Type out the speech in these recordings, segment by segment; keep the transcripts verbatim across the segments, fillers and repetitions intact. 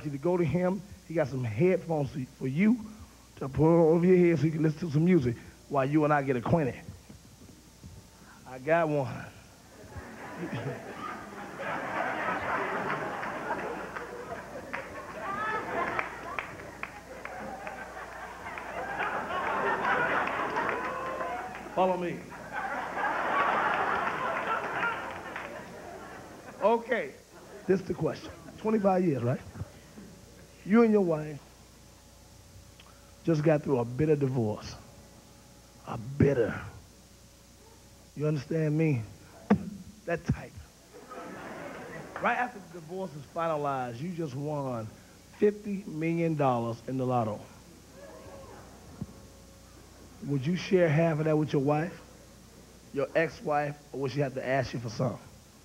You to go to him. He got some headphones for you to put over your head so you can listen to some music while you and I get acquainted. I got one. Follow me. Okay, this is the question. twenty-five years, right? You and your wife just got through a bitter divorce. A bitter. You understand me? That type. Right after the divorce is finalized, you just won fifty million dollars in the lotto. Would you share half of that with your wife, your ex-wife, or would she have to ask you for some?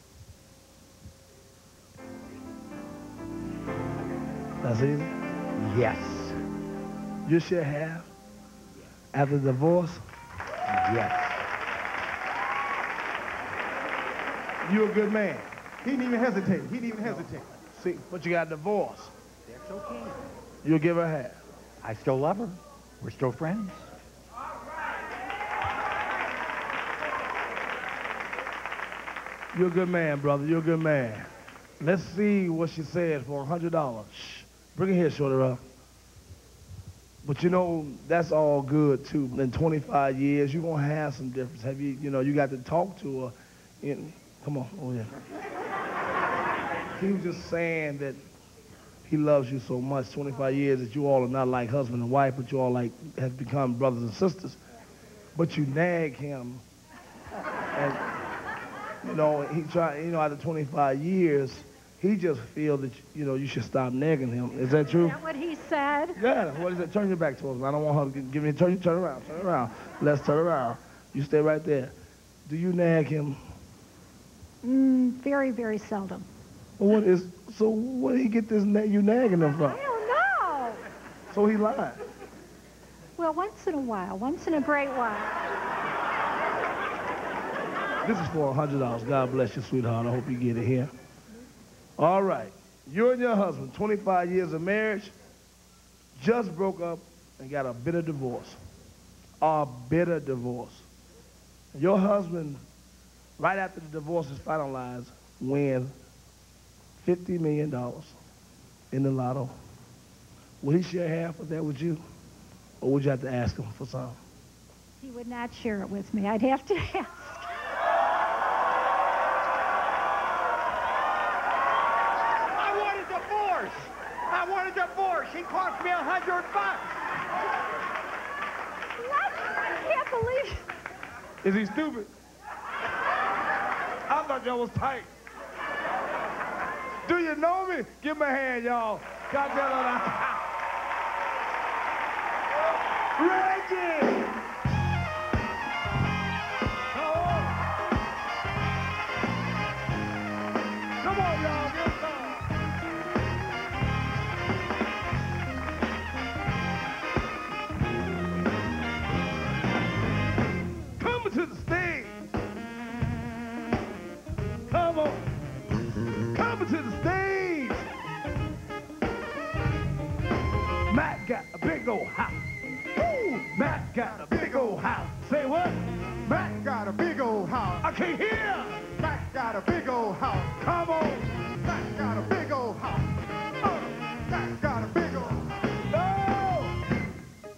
That's easy? Yes. You share half? After the divorce? Yes. You a good man. He didn't even hesitate. He didn't even hesitate. See, but you got divorced. That's okay. You'll give her half. I still love her. We're still friends. You're a good man, brother. You're a good man. Let's see what she said for one hundred dollars. Shh. Bring it here, Shorty Rough. But you know, that's all good too. In twenty-five years, you're gonna have some difference. Have you, you know, you got to talk to her. In, come on, oh yeah. He was just saying that he loves you so much, twenty-five years, that you all are not like husband and wife, but you all like have become brothers and sisters. But you nag him, and you know, he try, you know, after twenty-five years, he just feels that, you know, you should stop nagging him. Is that true? Is that what he said? Yeah, what is it? Turn your back towards me. I don't want her to give me, turn, turn around, turn around. Let's turn around. You stay right there. Do you nag him? Mm, very, very seldom. Well, what is, so where did he get this, na you nagging him from? I don't know. So he lied. Well, once in a while, once in a great while. This is for one hundred dollars. God bless you, sweetheart. I hope you get it here. All right. You and your husband, twenty-five years of marriage, just broke up and got a bitter divorce. A bitter divorce. Your husband, right after the divorce is finalized, wins fifty million dollars in the lotto. Will he share half of that with you? Or would you have to ask him for some? He would not share it with me. I'd have to ask. I want a divorce. He cost me a hundred bucks. What? I can't believe it. Is he stupid? I thought y'all was tight. Do you know me? Give me a hand, y'all. God damn it. Reggie! Come on, y'all. Get some. To the stage. Come on. Coming to the stage. Matt got a big old house. Woo! Matt got a big old house. Say what? Matt got a big old house. I can't hear. Matt got a big old house. Come on. Matt got a big old house. Uh, Matt got a big old house. No!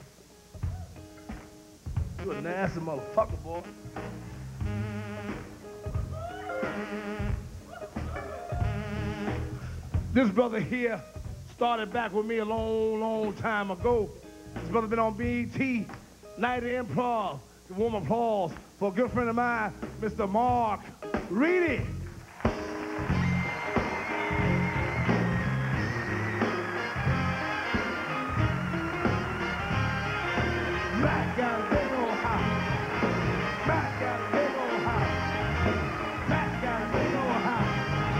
You a nasty motherfucker, boy. This brother here started back with me a long, long time ago. This brother been on B E T, Night of Improv. Give warm applause for a good friend of mine, Mister Mark Reedy. Matt got a big old house. Matt got a big old house. Matt got a big old house.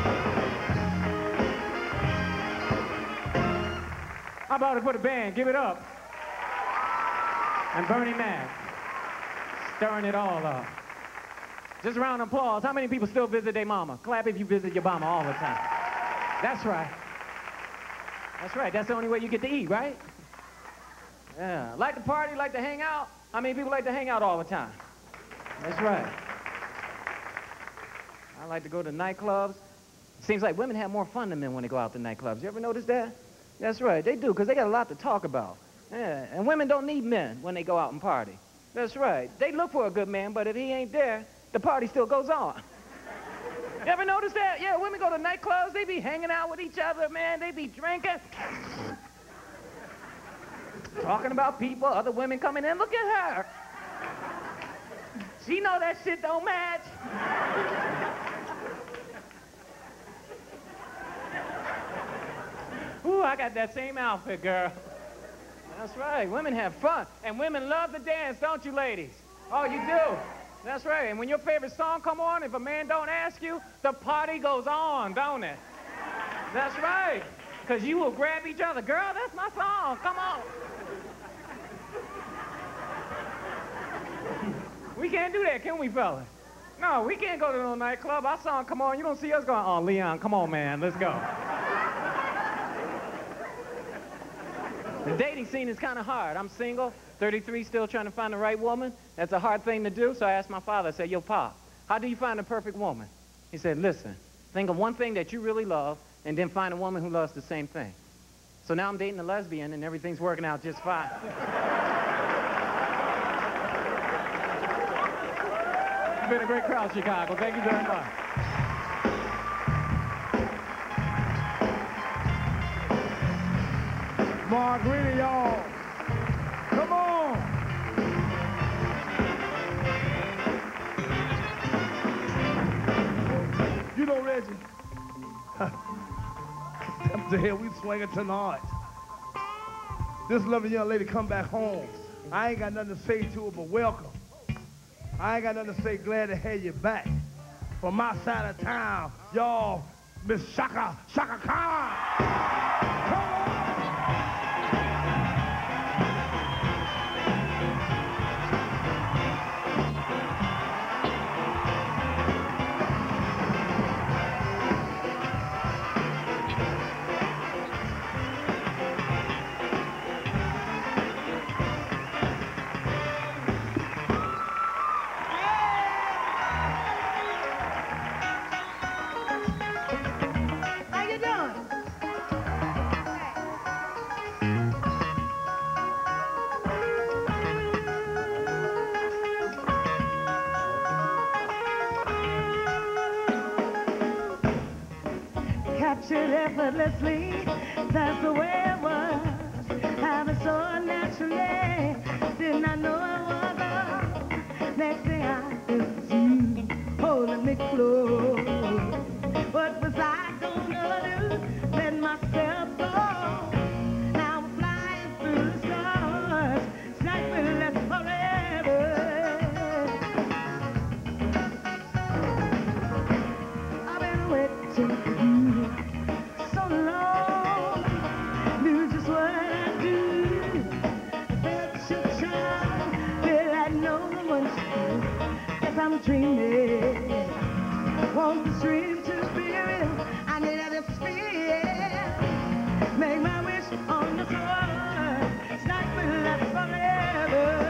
How about it for the band? Give it up. And Bernie Mac, stirring it all up. Just a round of applause. How many people still visit their mama? Clap if you visit your mama all the time. That's right. That's right. That's the only way you get to eat, right? Yeah. Like to party, like to hang out. How many people like to hang out all the time? That's right. I like to go to nightclubs. Seems like women have more fun than men when they go out to nightclubs. You ever notice that? That's right. They do, because they got a lot to talk about. Yeah. And women don't need men when they go out and party. That's right. They look for a good man, but if he ain't there, the party still goes on. You ever notice that? Yeah, women go to nightclubs, they be hanging out with each other, man. They be drinking. Talking about people, other women coming in. Look at her. She know that shit don't match. Ooh, I got that same outfit, girl. That's right. Women have fun. And women love to dance, don't you, ladies? Oh, you do? That's right. And when your favorite song come on, if a man don't ask you, the party goes on, don't it? That's right. Because you will grab each other. Girl, that's my song. Come on. We can't do that, can we, fellas? No, we can't go to no nightclub. Our song come on. You don't see us going, oh, Leon, come on, man. Let's go. The dating scene is kind of hard. I'm single, thirty-three, still trying to find the right woman. That's a hard thing to do, so I asked my father, I said, yo, Pop, how do you find the perfect woman? He said, listen, think of one thing that you really love, and then find a woman who loves the same thing. So now I'm dating a lesbian, and everything's working out just fine. You've been a great crowd, Chicago. Thank you very much. Margarita, y'all. Come on. You know, Reggie, the hell we swinging tonight. This lovely young lady come back home. I ain't got nothing to say to her but welcome. I ain't got nothing to say, glad to have you back. From my side of town, y'all, Miss Shaka, Shaka Khan. Come on. Captured effortlessly, that's the way it was. Happened so naturally, did not know it was love. Next thing I is you holding me close. What was I gonna do? Let myself go. Now I'm flying through the stars, sniping left forever. I've been waiting for you so long, knew just what I'd do. Felt your charm, feel like no one should. Guess I'm dreaming. Want this dream to be real. I need this feel. Make my wish on the floor. It's not been left forever.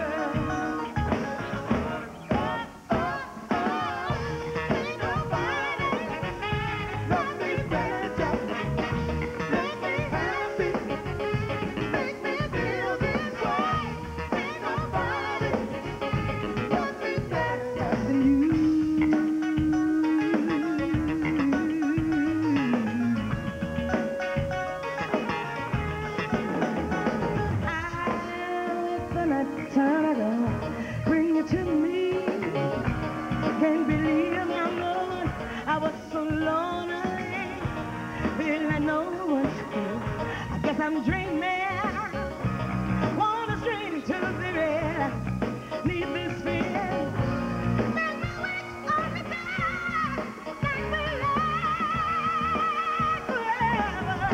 Bring it to me. Can't believe my Lord, I was so lonely. Feel like no one's here. I guess I'm dreaming. Want a string to the real. Need this feel. Make my wish on the bed. Make me love forever.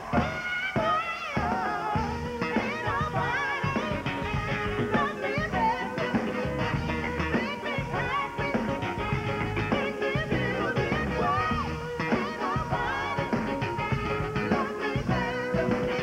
Ain't nobody love me better. Make me happy. Make me feel this way. Ain't nobody love me better.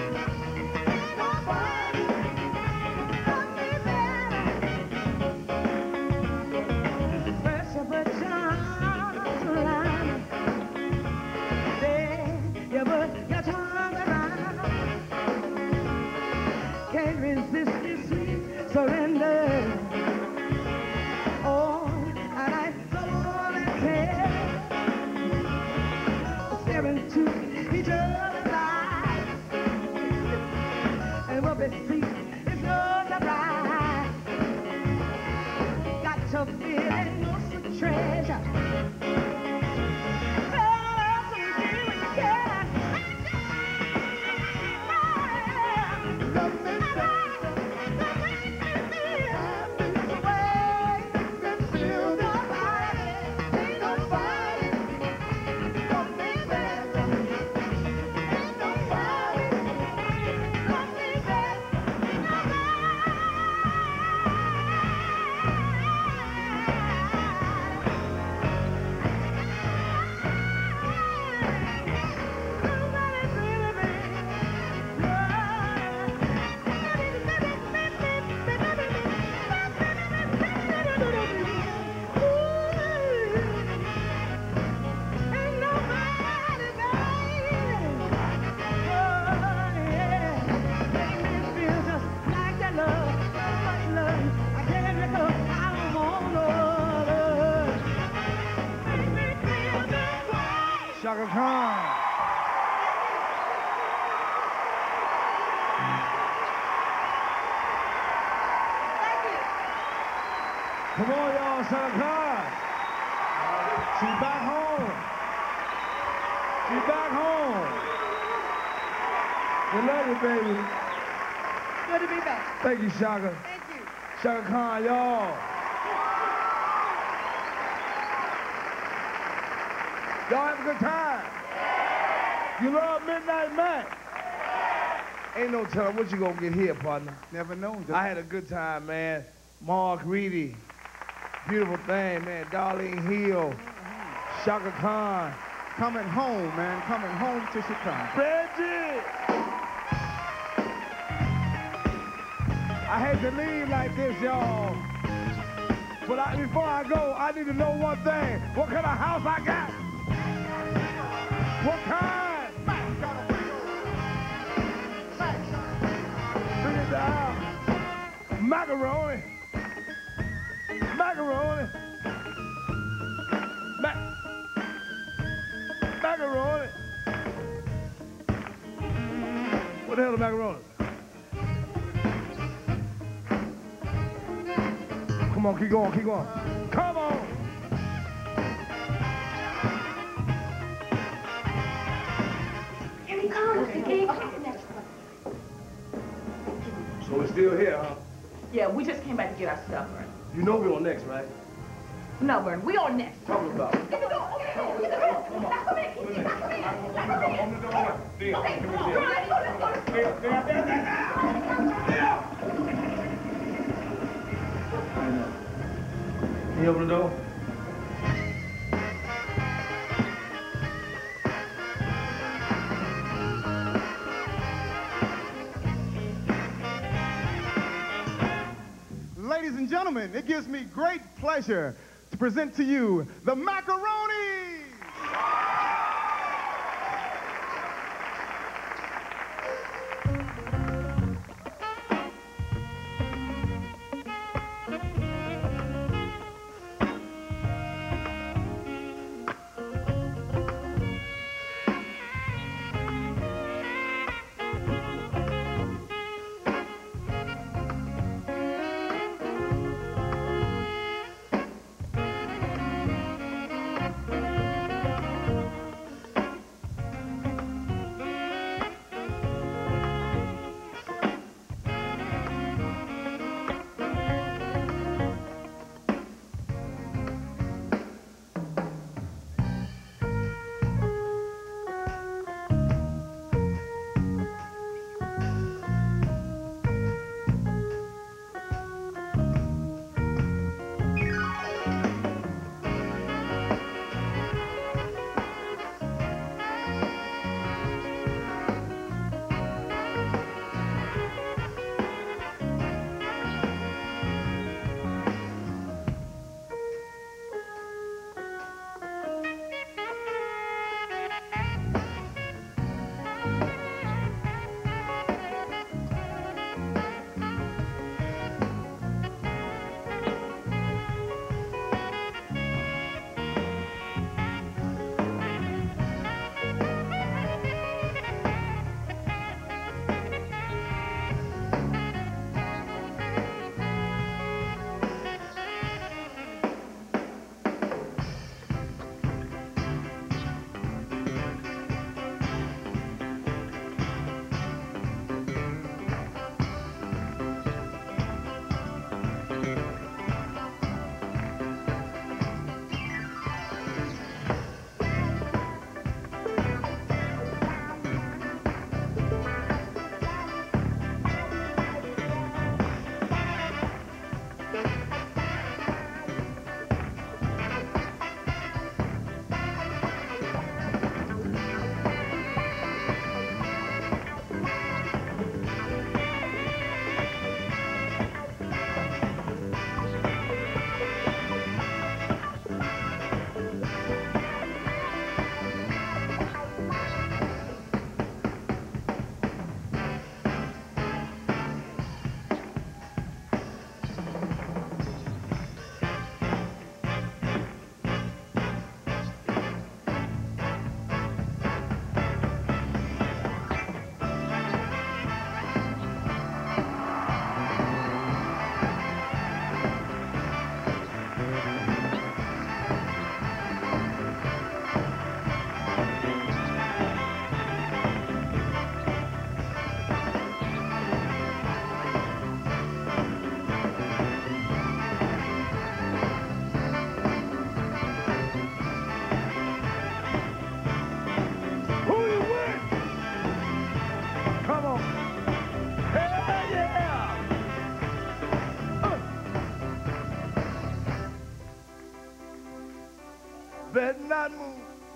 see, it's no surprise. Got to feel it, no some treasure. Chaka Khan. Come on, y'all, Chaka Khan. She's back home. She's back home. We love you, baby. Good to be back. Thank you, Chaka. Thank you. Chaka Khan, y'all. Y'all have a good time. You love Midnight Mac. Ain't no telling what you gonna get here, partner. Never know. Just I had a good time, man. Mark Reedy, beautiful thing, man. Darlene Hill, Chaka Khan. coming home, man. Coming home to Chicago. Reggie! I hate to leave like this, y'all. But I, before I go, I need to know one thing. What kind of house I got? What kind? Bring it down. Macaroni. Macaroni. Mac macaroni. What the hell is macaroni? Come on, keep going, keep going. Come on. Here he comes. Here he comes. So we're still here, huh? Yeah, we just came back to get our stuff, Vern. You know we're on next, right? No, Vern, we on next. Talking about. Get the door, open the door, get the door. Now come in, now come in, now come in. Okay, come on, Vern, let's go, let's go, let's go. Can you open the door? Ladies and gentlemen, it gives me great pleasure to present to you the Macaronis. Come on. Hell yeah. Uh. Better not move.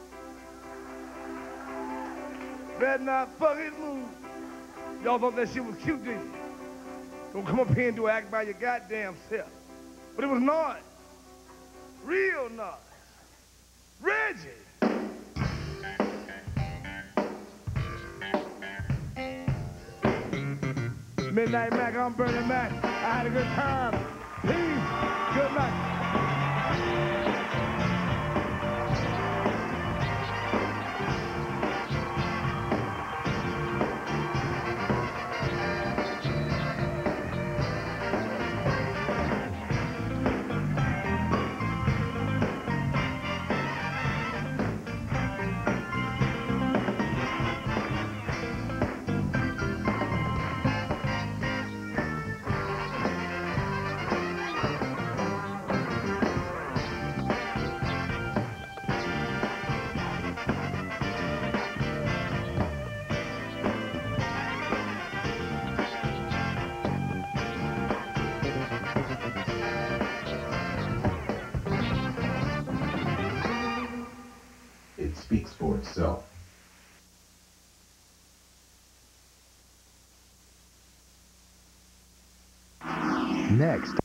Better not fucking move. Y'all thought that shit was cute, didn't you? Don't come up here and do act by your goddamn self. But it was not. Real nice. Reggie. Midnight Mac, I'm Bernie Mac. I had a good time. Peace. Good night. It speaks for itself. Next.